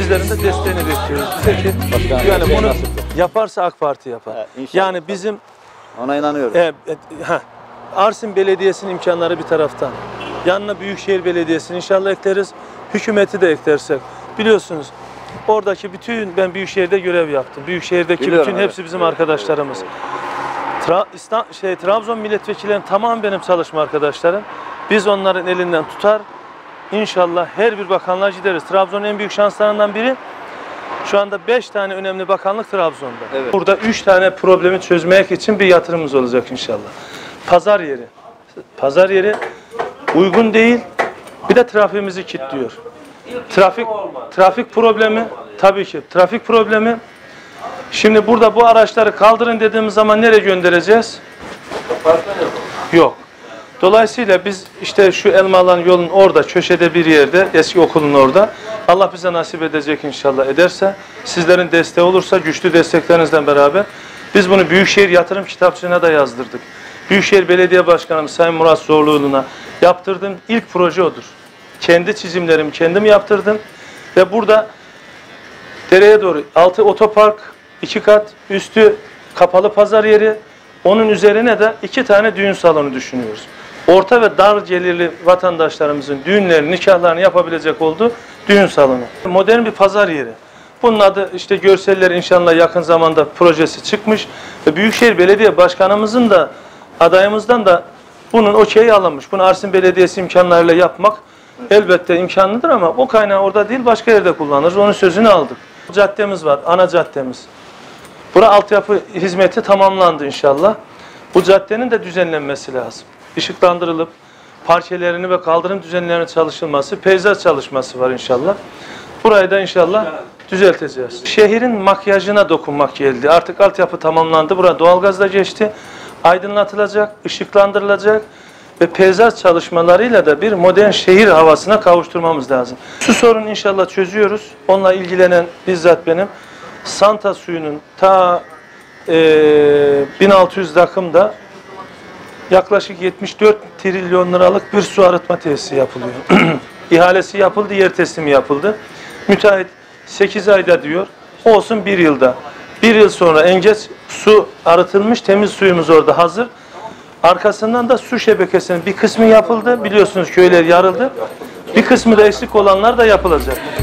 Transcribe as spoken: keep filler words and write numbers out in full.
sizlerin de desteğini bekliyoruz. Peki, Başkanım, yani bunu nasiptir. yaparsa AK Parti yapar. Evet, inşallah. Yani bizim Ona inanıyoruz. e, e, heh, Arsin Belediyesi'nin imkanları bir taraftan. Yanına Büyükşehir Belediyesi'ni inşallah ekleriz. Hükümeti de eklersek. Biliyorsunuz oradaki bütün, ben Büyükşehir'de görev yaptım. Büyükşehir'deki Biliyorum, bütün evet. hepsi bizim arkadaşlarımız. Tra İstan şey, Trabzon milletvekillerinin tamam benim çalışma arkadaşlarım. Biz onların elinden tutar. İnşallah her bir bakanlığa gideriz. Trabzon'un en büyük şanslarından biri, şu anda beş tane önemli bakanlık Trabzon'da. Evet. Burada üç tane problemi çözmek için bir yatırımımız olacak inşallah. Pazar yeri. Pazar yeri uygun değil. Bir de trafiğimizi kilitliyor. Trafik trafik problemi, tabii ki trafik problemi. Şimdi burada bu araçları kaldırın dediğimiz zaman nereye göndereceğiz? Yok. Dolayısıyla biz işte şu Elmalan yolun orada, köşede bir yerde, eski okulun orada. Allah bize nasip edecek inşallah, ederse, sizlerin desteği olursa, güçlü desteklerinizle beraber biz bunu Büyükşehir Yatırım Kitapçığı'na da yazdırdık. Büyükşehir Belediye Başkanım Sayın Murat Zorluoğlu'na yaptırdığım ilk proje odur. Kendi çizimlerimi kendim yaptırdım ve burada dereye doğru altı otopark, iki kat, üstü kapalı pazar yeri, onun üzerine de iki tane düğün salonu düşünüyoruz. Orta ve dar gelirli vatandaşlarımızın düğünlerini, nikahlarını yapabilecek olduğu düğün salonu. Modern bir pazar yeri. Bunun adı işte, görseller inşallah yakın zamanda projesi çıkmış ve Büyükşehir Belediye Başkanımızın da, adayımızdan da bunun okeyi alınmış. Bunu Arsin Belediyesi imkanlarıyla yapmak elbette imkanlıdır ama o kaynağı orada değil, başka yerde kullanırız. Onun sözünü aldık. Caddemiz var, ana caddemiz. Bura altyapı hizmeti tamamlandı inşallah. Bu caddenin de düzenlenmesi lazım. Işıklandırılıp parkelerini ve kaldırım düzenlerinin çalışılması, peyzaj çalışması var inşallah. Burayı da inşallah düzelteceğiz. Şehrin makyajına dokunmak geldi. Artık altyapı tamamlandı. Burada doğalgazla geçti. Aydınlatılacak, ışıklandırılacak ve peyzaj çalışmalarıyla da bir modern şehir havasına kavuşturmamız lazım. Su sorunu inşallah çözüyoruz. Onunla ilgilenen bizzat benim. Santa suyunun ta e, bin altı yüz rakımda yaklaşık yetmiş dört trilyon liralık bir su arıtma tesisi yapılıyor. İhalesi yapıldı, yer teslimi yapıldı. Müteahhit sekiz ayda diyor, olsun bir yılda. Bir yıl sonra en geç su arıtılmış, temiz suyumuz orada hazır. Arkasından da su şebekesinin bir kısmı yapıldı. Biliyorsunuz köyler yarıldı. Bir kısmı da eksik olanlar da yapılacak.